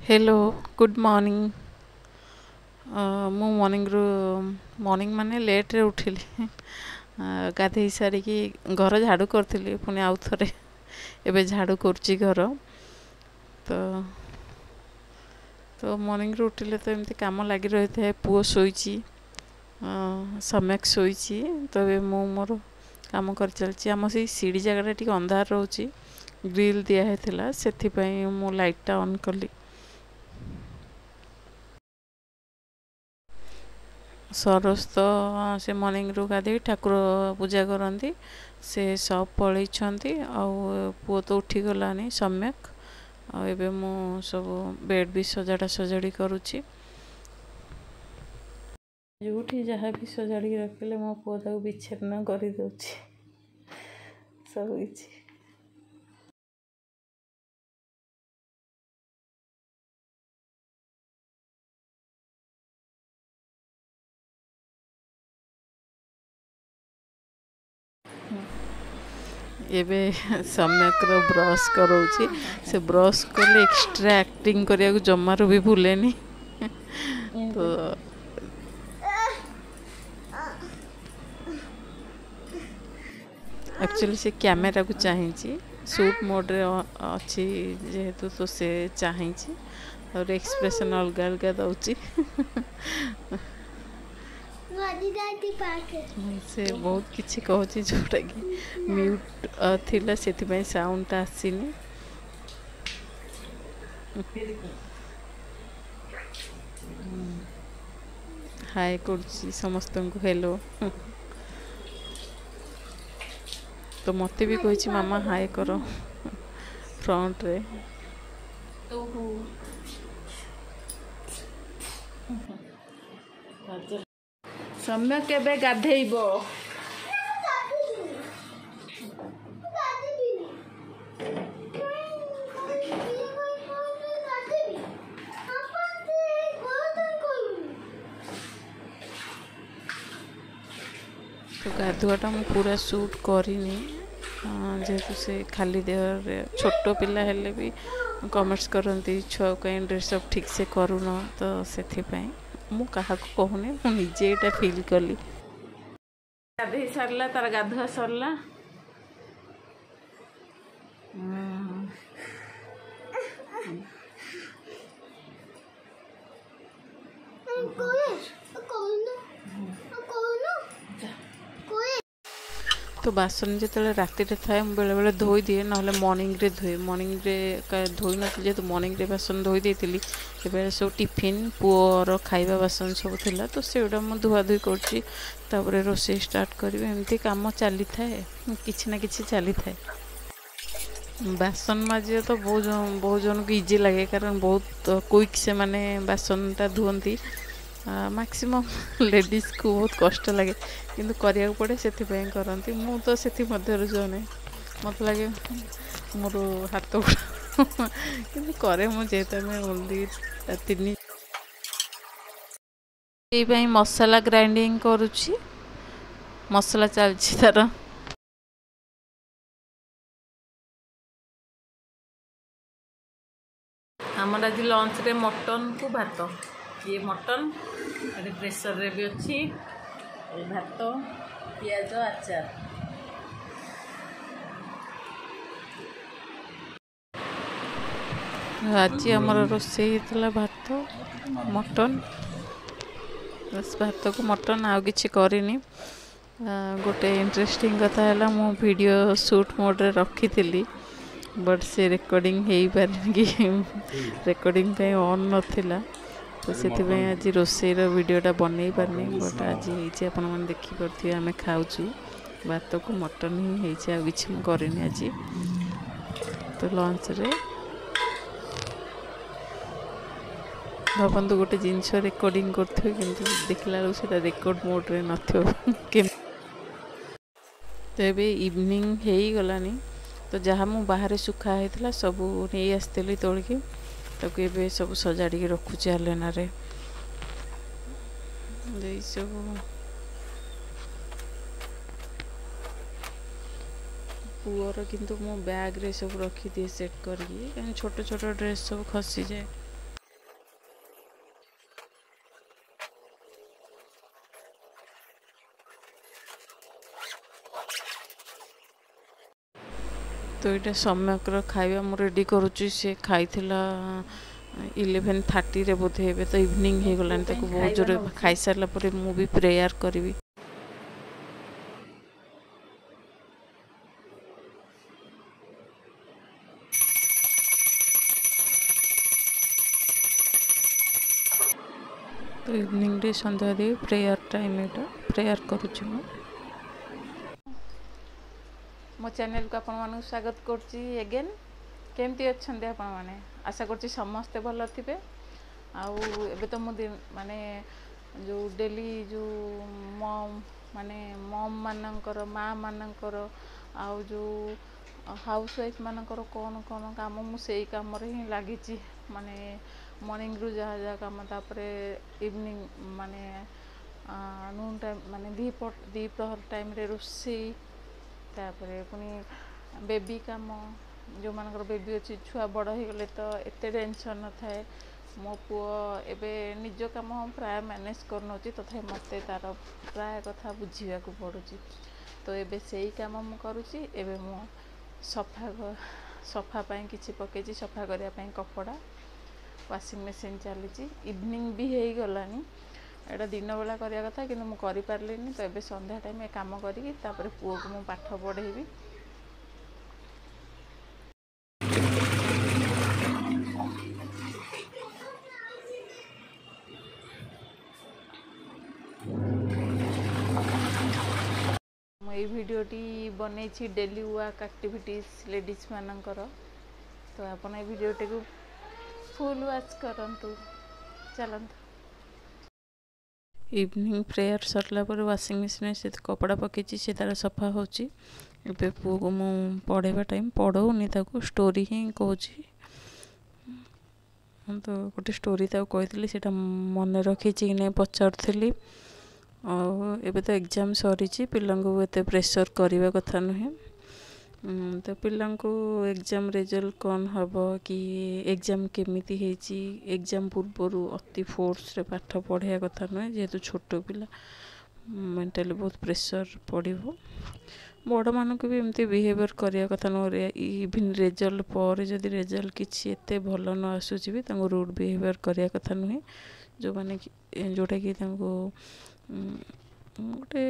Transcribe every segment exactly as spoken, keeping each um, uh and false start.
Hello good morning. मु morning रू morning माने लेट रे उठिली गाधेई सारिकी घर झाड़ू करथिली पुणी आउ थरे एबे झाड़ू करची घर तो तो मॉर्निंग रू उठिले तो एमती काम लगी रही था। पुओ शोईची सम्यक शोईची तो ए मु मोर काम कर चलची। आम से सीढ़ी जगह टी अंधार रोची ग्रिल दिया है से मु लाइटा ऑन कली। सरोज तो से मॉर्निंग रू गाधे ठाकुर पूजा करती से सब पलैंती पुओ तो उठी गलानी सम्यक आबे मु सब बेड भी सजाड़ा सजाड़ी करुच्ची। जोठी जहाँ भी सजाड़ी रखिले मो पुओ ताको विच्छेदन कर दउची सब किछि। एबे सम्यक रो ब्रश करोची से ब्रश कले एक्स्ट्रा एक्टिंग करिया को जमारो भी भूलेनी तो एक्चुअली से कैमेरा को चाहिए शूट मोड रे अच्छी जेहेतु तो से चाहिए और एक्सप्रेशन अलग अलग दउची से बहुत किसी कहूँ जोटा कि म्यूट थिला से साउंड आसीनी। हाय करছি समस्त को हेलो तो मते भी कही मामा हाय करो फ्रंट रे सम्यक केबे गाधेइबो तो गाधुआटा मु पूरा शूट करनी जेहेतु से खाली देह छोट पिला हेले भी कमेंट्स करती छुआ कहीं ड्रेस अप ठीक से करून तो से मु क्या कहूनी मु निजे एटा फील कली। गाधे सरला तार गाधुआ सरला तो बासन जो राति थाए बेले बेले धोई दिए ना मॉर्निंग रे धोए मॉर्निंग रे धोई नी तो मॉर्निंग रे बासन धोई देती सब टिफिन पुअर खाइबा बासन सब थिला तो सेटा मु धुआ धुई कर रोषे स्टार्ट करी एमती कम चली थाए किछि ना किछि चली थाए। बासन माजिया तो बहुत बहुत जन को इजी लगे कारण बहुत क्विक से माने बासनटा धुअंती मैक्सिमम लेडीज को बहुत कष्ट लगे किंतु करिया पड़े से करती मु तो से जने मत लगे मोर हाथ कि करे मुझे ओनली तीन मसला ग्राइंडिंग करुच्ची मसला चलची तार आमर आज लंच रे मटन को भात ये मटन प्रेसर रे भी अच्छी भात पियाज आचार आज आमर रोषे होता भात मटन बस भात को मटन आउ किछि करनी। गोटे इंटरेस्टिंग कथा है मु वीडियो शूट मोड रे रखी थी बट से रिकॉर्डिंग हो पारे कि रिकॉर्डिंग पे ऑन नथिला तो से आज रोषेर वीडियोटा बनई पारनी बट आज आपने देखिपे आम खाऊ भात को मटन ही कि करनी आज तो लंच रे भावतु गोटे जिनस रिकॉर्डिंग करते कि देखला बेलू रिकॉर्ड मोड रे न तो ये इवनिंग हो गलानी तो जहाँ मु बाहर सुखा होता सब नहीं आसती तोलिकी ताकू ये सब सजाड़ी रखुचे आलेना रे सब पुअर किंतु मो बैग रे सब रखी दिए सेट करके छोट छोट ड्रेस सब खसी जाए। तो ये सम्यकर खाଇବା ମୁଁ रेडी करुच्ची से खाइथिला इलेवेन थर्टी रे बोधे हे तो इवनिंग हो गलानी ताको बहुत जोर खाई सारा पर मु भी प्रेयर करी। तो इवनिंग रे संध्या दे प्रेयर टाइम एटा प्रेयर करुच्ची मु मो चैनल को आपण मानू स्वागत करची अगेन। केमती अच्छे आपण मैंने आशा करची समस्ते भल थे। आउ एबे तो मुझे माने जो डेली जो मम माने मम मानकर माँ मानकर आउ जो हाउस वाइफ मानकर कौन कौन काम मु सेई काम रे ही लागी माने मॉर्निंग रु जहाँ जहाँ काम तापर इवनिंग माने नून टाइम माने दीप दीपहर टाइम रे रोषेई तापर पुनी बेबी काम जो मानकर बेबी अच्छी छुआ बड़ हो गले तो एते टेंशन न थाए। मो पुओ एबे निज काम प्राय मैनेज करनोची तथा मते तार प्राय कथा बुझिया को पड़ुची। तो एबे सेही काम मु करूची। एबे मु सफा सफा पाई किछि पकेची सफा करिया पाई कपड़ा वाशिंग मशीन चली। इवनिंग भी हो गलानी एटा दिन बेला करिया कथा कि मु करि पारलिनी। तो एबे संध्या टाइम ए काम करी तापर पुओ को मु पाठ पढ़ेबी। ये वीडियोटी बने डेली वर्क एक्टिविटीज लेडीज मानकर। तो आपण ये वीडियोटी को फुल वॉच करंतु चलंतु। इवनिंग प्रेयर सरला पर वाशिंग मशीन से कपड़ा पकेची से तार सफा होची। एबे पुओ को मु पढ़ेबा टाइम पढ़ौनी ताको स्टोरी ही कहूची। तो गोटे स्टोरी ताको कहितली सेटा मन रखिची कि नै पचारथली। और एबे तो एग्जाम सरीची पिलांको एते प्रेशर करिवा कथा नहे। तो पिलांको एग्जाम रिजल्ट कौन हम कि एग्जाम केमिति हेची एग्जाम पूर्व अति फोर्स रे पाठ पढ़िया कथा नुहे। जेहेतु छोट पिला मेंटली बहुत प्रेशर पड़ो। बड़ मानक भी एमती बिहेवियर करिया कथा नुहे। इवन रिजल्ट पर जदि रिजल्ट किछि एते भल न आसुची भी तांको रूड बिहेवियर करिया कथा नुहे। जो माने जोटा कि तांको गोटे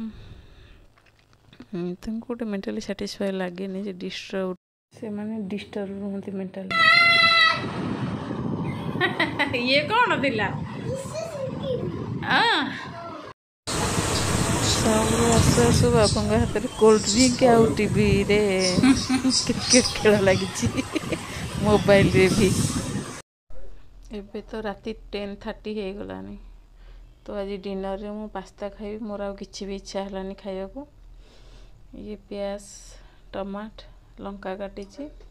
गोटे मेंटली साटिस्फाई लगे नहीं जे डिस्टर्ब से माने डिस्टर्ब होती मेंटली। ये कौन दिला सब आसु आसु बापा हाथ में कोल्ड ड्रिंक आउ टीवी रे क्रिकेट खेल लगी मोबाइल रे भी। एबे तो राति टेन थर्टी हो गलानी। तो आज डिनर रे मु पास्ता खाइबी। मोर आ किछि भी इच्छा हलानी खाइबा को। ये प्याज टमाट लंका काटी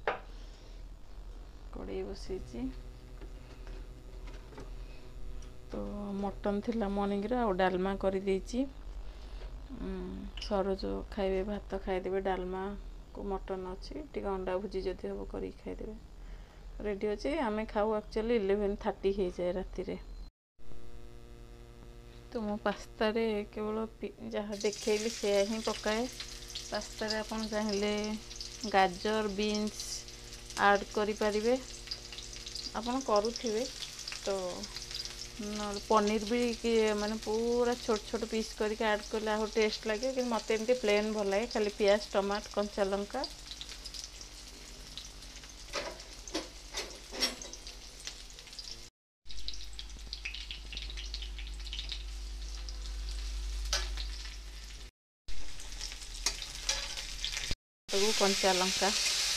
कड़े बसई। तो मटन थिला मॉर्निंग रे आ डालमा करी देची। सरोज खाइबे भात खाइदेबे डालमा को मटन अच्छी टी अंडा भुजी जदि हम करी खाइदेबे रेडी अच्छे। आम खाऊ एक्चुअली इलेवेन थर्टी हो जाए राति रे। तो मो पास्ता रे केवल जहाँ देखली से ही पकाए। पास्ता रे आपन चाहिले गाजर बीन्स ऐड करि परिबे आपन करूथिबे। तो पनीर भी कि माने पूरा छोट छोट पीस करके ऐड करले आहो टेस्ट लगे। कि मते एमती प्लेन भल लगे खाली प्याज टमाट कंचा लंका। कंचा लंका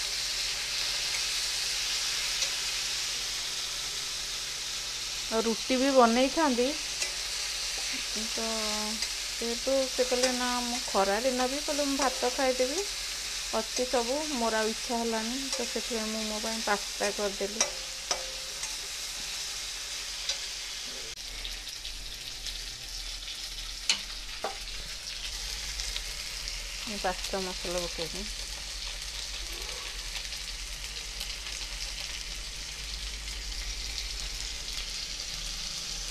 और रुटी भी बन खाती। तो जेहेतु से कहले ना मु खरा दिन भी कहले मु भात खाईदेवी अच्छी सब मोर आ इच्छा हलानी। तो से मो पास्ता करदेली। पास्ता मसला पकेबी।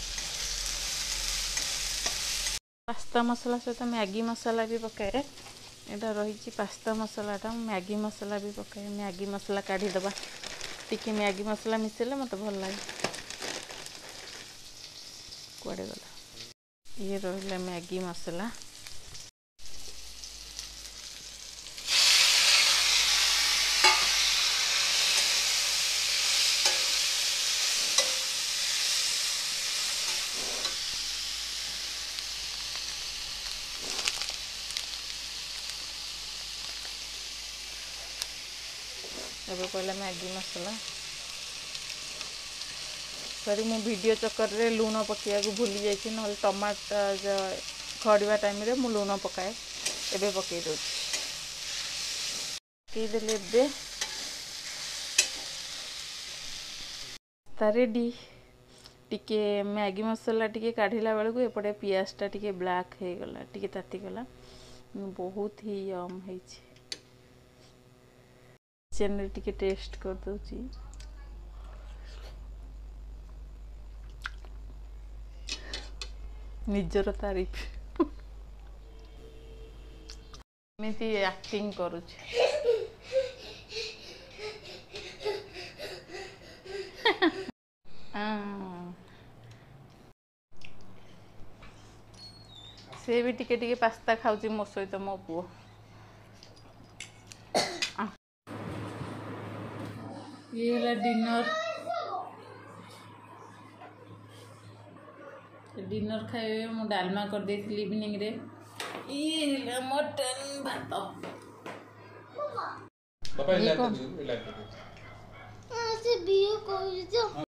पास्ता मसला सहित मैगी मसला भी पकाए। एटा रही पास्ता मसलाटा मैगी मसला भी पकाए मैगी मसला काढ़ीदबा टिके मैगी मसला मिसेले मत भल लगे कुआड़े गला ये रहा मैगी मसला ଏବେ କହିଲା मैगी मसला सॉरी मु वीडियो चक्कर रे लूण पकाइया को भूली जाइए ना टमाटो खड़िया टाइम रे मु लूण पकाए एबे पकई दो पकईदेले एबे रेडी टिके मैगी मसला टिके काढ़िला बेलू एपटे पियाजटा टिके ब्लैक हो गला टिके तातीगला बहुत ही यम है किचन टिके टेस्ट कर दूची निजर तारीफ एमती एक्टिंग करुची से भी टिके टिके पास्ता खाऊची मो सहित मो पुओ ये है डिनर डिनर खाए मु डालमा कर देती इवनिंग रे ये मटन भात पापा इला इला से बियो को